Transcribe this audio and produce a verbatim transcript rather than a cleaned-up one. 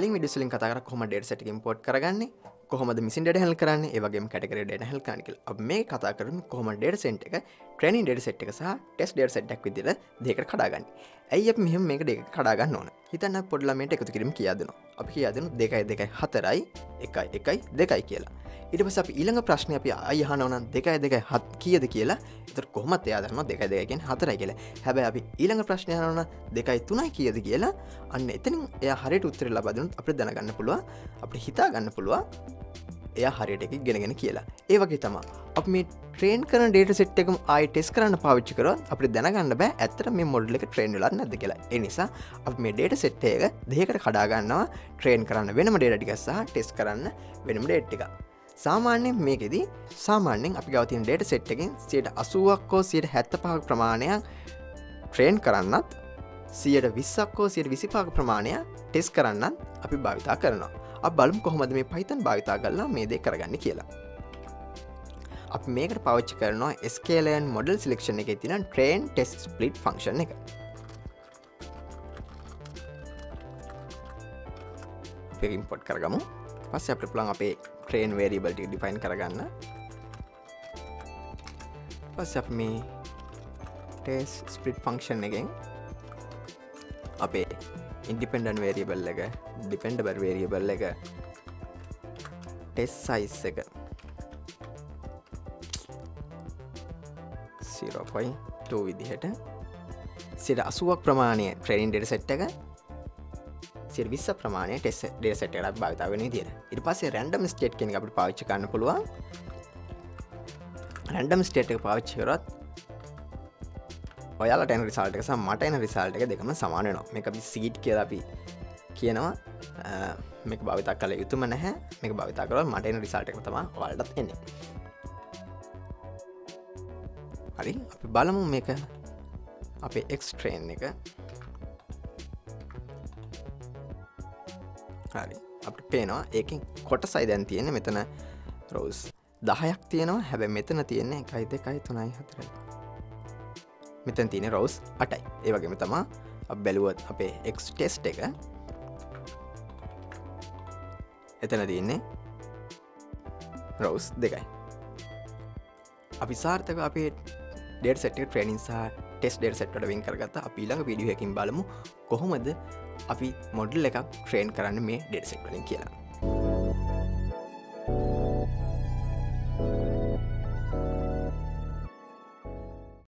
කලින් වීඩියෝස් වලින් කතා කරා කොහොමද data set එක import කරගන්නේ කොහොමද machine data handle කරන්නේ ඒ වගේම category data handle කරන්නේ කියලා. අපි මේ කතා කරමු කොහොමද data set එක training data set එක සහ test data set එකක් විදිහට දෙකකට කඩාගන්නේ. ඇයි අපි මෙහෙම මේක දෙකකට කඩා ගන්න ඕන? හිතන්න පොඩි ළමයට එකතු කිරීම කියා දෙනවා. අපි කියා දෙනවා දෙකයි දෙකයි හතරයි එකයි එකයි දෙකයි කියලා. ඊට පස්සේ අපි ඊළඟ ප්‍රශ්නේ අපි ආයි අහනවා නම් දෙකයි දෙකයි හත් කීයද කියලා. ඒතර කොහොමද එයා දන්නවා දෙකයි දෙකයි කියන්නේ හතරයි කියලා. හැබැයි අපි ඊළඟ ප්‍රශ්නේ අහනවා නම් දෙකයි තුනයි කීයද කියලා. අන්න එතනින් එයා හරියට උත්තරය ලබා දුන්නොත් අපිට දැනගන්න පුළුවන් අපිට හිතා ගන්න පුළුවන් එයා හරියට එක ඉගෙනගෙන කියලා. ඒ වගේ තමයි අපි මේ ට්‍රේන් කරන data set එකම ආයි ටෙස්ට් කරන්න පාවිච්චි කරොත් අපිට දැනගන්න බෑ ඇත්තට මේ මොඩල් එක ට්‍රේන් වෙලාද නැද්ද කියලා. ඒ නිසා අපි මේ data set එක දෙකකට කඩා ගන්නවා ට්‍රේන් කරන්න වෙනම data ටිකක් සහ ටෙස්ට් කරන්න වෙනම data ටිකක්. සාමාන්‍යයෙන් මේකෙදි සාමාන්‍යයෙන් අපි ගාව තියෙන data set එකෙන් සියයට අසූවක් හෝ සියයට හැත්තෑ පහක ප්‍රමාණයක් ට්‍රේන් කරන්නත් සියයට විස්සක් හෝ සියයට විසිපහක ප්‍රමාණයක් ටෙස්ට් කරන්නත් අපි භාවිතා කරනවා. අපි බලමු කොහොමද මේ Python භාවිතා කරලා මේ දේ කරගන්නේ කියලා. අපි මේකට පාවිච්චි කරනවා sklearn model selection එකේ තියෙන train test split function එක. අපි import කරගමු. පස්සේ අපිට පුළුවන් අපේ train variable ටික define කරගන්න. පස්සේ අපි මේ test split function එකෙන් අපේ independent variable එක dependable variable එක test size එක zero point two විදිහට සියයට අසූවක් ප්‍රමාණය training data set එක සියයට විස්ස ප්‍රමාණය test data set එකට භාවිත වෙන විදිහට. ඊට පස්සේ random state කියන එක අපිට පාවිච්චි කරන්න පුළුවන්. random state එක පාවිච්චි කරොත් ඔයාලට එන රිසල්ට් එක සහ මට එන රිසල්ට් එක දෙකම සමාන වෙනවා. මේක අපි සීඩ් කියලා අපි කියනවා. මේක භාවිත කළ යුතුම නැහැ. මේක භාවිත කරොත් මට එන රිසල්ට් එක තමයි ඔයාලටත් එන්නේ. හරි අපි බලමු මේක අපේ X train එක. හරි අපිට පේනවා ඒකෙන් කොටසයි දැන් තියෙන්නේ මෙතන rows දහයක් තියෙනවා. හැබැයි මෙතන තියෙන්නේ එකයි දෙකයි තුනයි හතරයි. මෙතන තියෙන rows අටයි. ඒ වගේම තමයි අපි බැලුවොත් අපේ X test එක එතන තියෙන්නේ rows දෙකයි. අපි සාර්ථකව අපේ data set එක training සහ test data set වලට වෙන් කරගත්තා. අපි ඊළඟ වීඩියෝ එකකින් බලමු කොහොමද අපි model එකක් train කරන්නේ මේ data set වලින් කියලා.